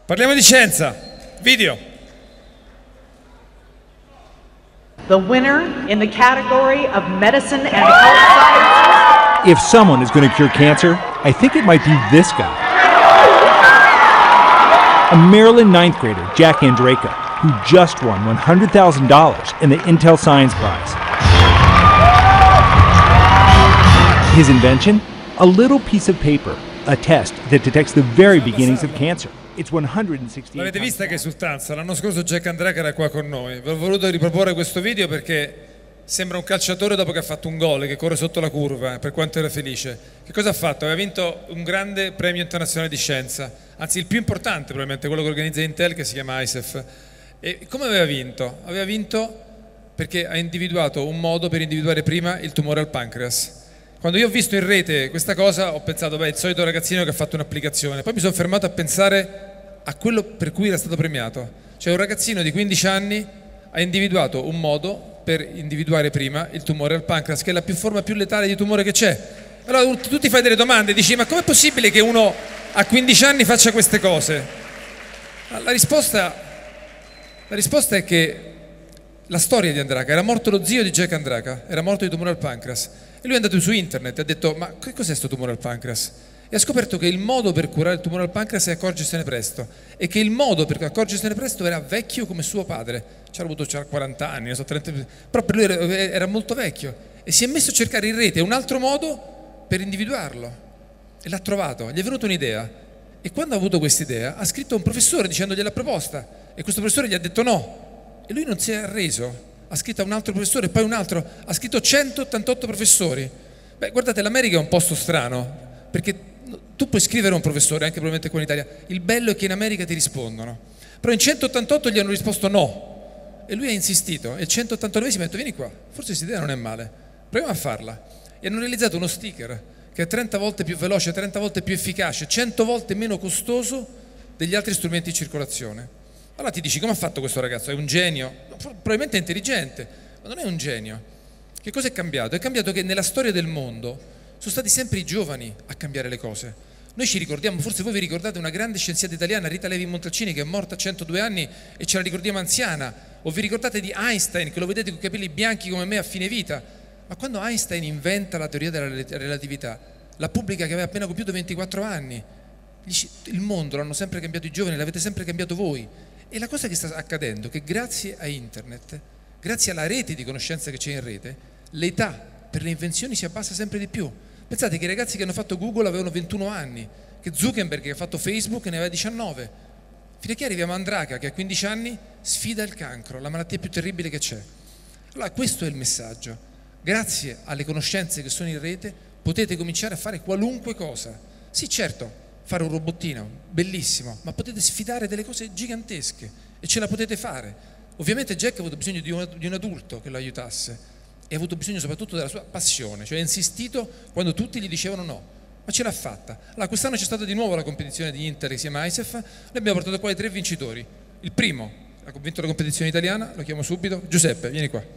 Parliamo di scienza. Video. The winner in the category of medicine and health sciences. If someone is going to cure cancer, I think it might be this guy. A Maryland ninth grader, Jack Andraka, who just won $100,000 in the Intel Science Prize. His invention? A little piece of paper, a test that detects the very beginnings of cancer. It's 160. L'avete vista che esultanza? L'anno scorso Jack Andraka era qua con noi. Vi ho voluto riproporre questo video perché sembra un calciatore dopo che ha fatto un gol, che corre sotto la curva, per quanto era felice. Che cosa ha fatto? Aveva vinto un grande premio internazionale di scienza, anzi il più importante probabilmente, quello che organizza Intel, che si chiama ICEF. E come aveva vinto? Aveva vinto perché ha individuato un modo per individuare prima il tumore al pancreas. Quando io ho visto in rete questa cosa ho pensato, beh, il solito ragazzino che ha fatto un'applicazione. Poi mi sono fermato a pensare a quello per cui era stato premiato. Cioè un ragazzino di 15 anni ha individuato un modo per individuare prima il tumore al pancreas, che è la forma più letale di tumore che c'è. Allora tu ti fai delle domande, dici, ma com'è possibile che uno a 15 anni faccia queste cose? La risposta è che la storia di Andraka, era morto lo zio di Jack Andraka, era morto di tumore al pancreas. E lui è andato su internet e ha detto, ma che cos'è questo tumore al pancreas? E ha scoperto che il modo per curare il tumore al pancreas è accorgersene presto, e che il modo per accorgersene presto era vecchio come suo padre. C'era 40 anni, non so, 30, però per lui era molto vecchio, e si è messo a cercare in rete un altro modo per individuarlo e l'ha trovato. Gli è venuta un'idea, e quando ha avuto questa idea ha scritto a un professore dicendogliela proposta, e questo professore gli ha detto no, e lui non si è arreso. Ha scritto a un altro professore, poi un altro, ha scritto 188 professori. Beh, guardate, l'America è un posto strano, perché tu puoi scrivere a un professore, anche probabilmente qua in Italia, il bello è che in America ti rispondono, però in 188 gli hanno risposto no, e lui ha insistito, e il 189esimo ha detto vieni qua, forse questa idea non è male, proviamo a farla, e hanno realizzato uno sticker che è 30 volte più veloce, 30 volte più efficace, 100 volte meno costoso degli altri strumenti in circolazione. Allora ti dici, come ha fatto questo ragazzo? È un genio? Probabilmente è intelligente, ma non è un genio. Che cosa è cambiato? È cambiato che nella storia del mondo sono stati sempre i giovani a cambiare le cose. Noi ci ricordiamo, forse voi vi ricordate una grande scienziata italiana, Rita Levi Montalcini, che è morta a 102 anni e ce la ricordiamo anziana, o vi ricordate di Einstein, che lo vedete con i capelli bianchi come me a fine vita. Ma quando Einstein inventa la teoria della relatività, la pubblica che aveva appena compiuto 24 anni, il mondo l'hanno sempre cambiato i giovani, l'avete sempre cambiato voi. E la cosa che sta accadendo è che grazie a internet, grazie alla rete di conoscenza che c'è in rete, l'età per le invenzioni si abbassa sempre di più. Pensate che i ragazzi che hanno fatto Google avevano 21 anni, che Zuckerberg che ha fatto Facebook ne aveva 19. Fino a che arriviamo a Andraka che a 15 anni sfida il cancro, la malattia più terribile che c'è. Allora questo è il messaggio. Grazie alle conoscenze che sono in rete potete cominciare a fare qualunque cosa. Sì, certo, fare un robottino, bellissimo, ma potete sfidare delle cose gigantesche e ce la potete fare. Ovviamente Jack ha avuto bisogno di un adulto che lo aiutasse, e ha avuto bisogno soprattutto della sua passione, cioè ha insistito quando tutti gli dicevano no, ma ce l'ha fatta. Allora quest'anno c'è stata di nuovo la competizione di Inter che si chiama ICEF, noi abbiamo portato qua i 3 vincitori. Il primo ha vinto la competizione italiana, lo chiamo subito, Giuseppe, vieni qua.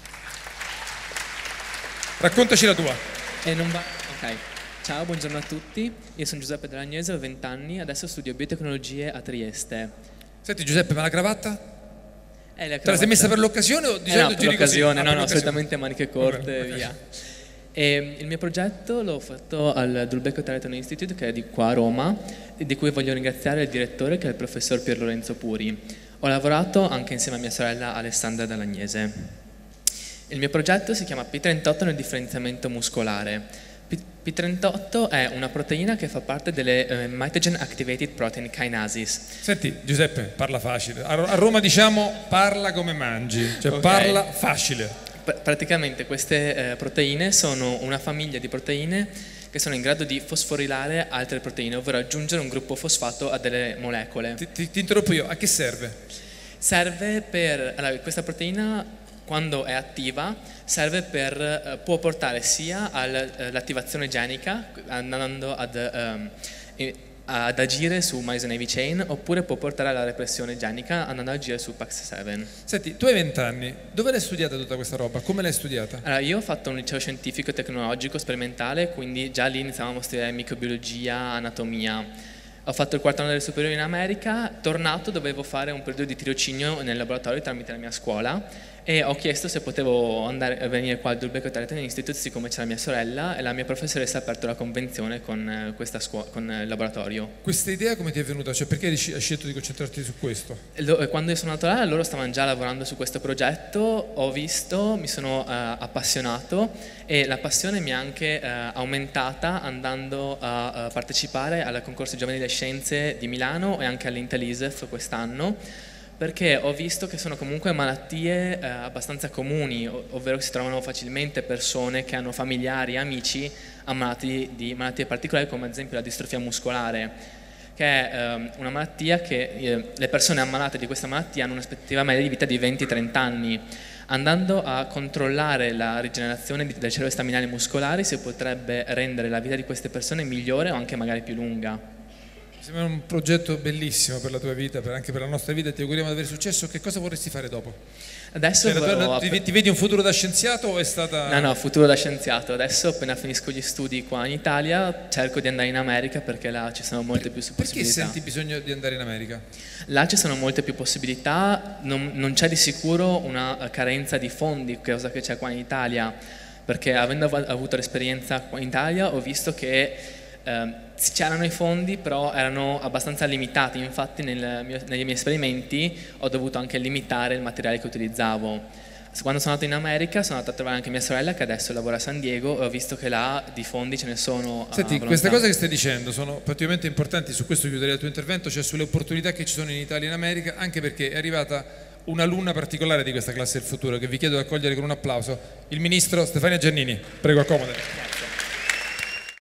Raccontaci la tua. Ok. Ciao, buongiorno a tutti, io sono Giuseppe Dell'Agnese, ho 20 anni, adesso studio biotecnologie a Trieste. Senti Giuseppe, ma la cravatta? La cravatta. Te la sei messa per l'occasione o di solito per giri così? l'occasione, no, solitamente maniche corte e via. E il mio progetto l'ho fatto al Dulbecco Triton Institute, che è di qua a Roma, di cui voglio ringraziare il direttore, che è il professor Pier Lorenzo Puri. Ho lavorato anche insieme a mia sorella Alessandra Dell'Agnese. Il mio progetto si chiama P38 nel differenziamento muscolare. P38 è una proteina che fa parte delle Mitogen Activated Protein Kinases. Senti Giuseppe, parla facile. A Roma diciamo parla come mangi, cioè okay. Parla facile. Praticamente queste proteine sono una famiglia di proteine che sono in grado di fosforilare altre proteine, ovvero aggiungere un gruppo fosfato a delle molecole. Ti interrompo io, a che serve? Serve per... Allora, questa proteina, quando è attiva, può portare sia all'attivazione genica, andando ad agire su Myosin Heavy Chain, oppure può portare alla repressione genica, andando ad agire su PAX7. Senti, tu hai 20 anni, dove l'hai studiata tutta questa roba? Come l'hai studiata? Allora, io ho fatto un liceo scientifico e tecnologico sperimentale, quindi già lì iniziavamo a studiare microbiologia, anatomia. Ho fatto il quarto anno delle superiori in America, tornato dovevo fare un periodo di tirocinio nel laboratorio tramite la mia scuola e ho chiesto se potevo andare a venire qua al Dulbecco Triathlon Institute, siccome c'era mia sorella e la mia professoressa ha aperto la convenzione con con il laboratorio. Questa idea come ti è venuta? Cioè perché hai scelto di concentrarti su questo? Quando io sono andato là, loro stavano già lavorando su questo progetto, ho visto, mi sono appassionato e la passione mi è anche aumentata andando a partecipare al concorso giovanili delle scienze di Milano e anche all'Intel-ISEF quest'anno, perché ho visto che sono comunque malattie abbastanza comuni, ovvero che si trovano facilmente persone che hanno familiari e amici ammalati di malattie particolari, come ad esempio la distrofia muscolare, che è una malattia che le persone ammalate di questa malattia hanno un'aspettativa media di vita di 20-30 anni. Andando a controllare la rigenerazione delle cellule staminali muscolari si potrebbe rendere la vita di queste persone migliore o anche magari più lunga. Sembra un progetto bellissimo per la tua vita, anche per la nostra vita, ti auguriamo di avere successo. Che cosa vorresti fare dopo? Adesso ti vedi un futuro da scienziato o è stata... No, futuro da scienziato. Adesso appena finisco gli studi qua in Italia cerco di andare in America perché là ci sono molte più possibilità. Perché senti bisogno di andare in America? Là ci sono molte più possibilità, non c'è di sicuro una carenza di fondi, cosa che c'è qua in Italia, perché avendo avuto l'esperienza qua in Italia ho visto che c'erano i fondi, però erano abbastanza limitati. Infatti negli miei esperimenti ho dovuto anche limitare il materiale che utilizzavo. Quando sono andato in America sono andato a trovare anche mia sorella che adesso lavora a San Diego e ho visto che là di fondi ce ne sono. Senti, queste cose che stai dicendo sono praticamente importanti, su questo chiuderei il tuo intervento, cioè sulle opportunità che ci sono in Italia e in America, anche perché è arrivata un'alunna particolare di questa classe del futuro che vi chiedo di accogliere con un applauso, il ministro Stefania Giannini. Prego, accomodati.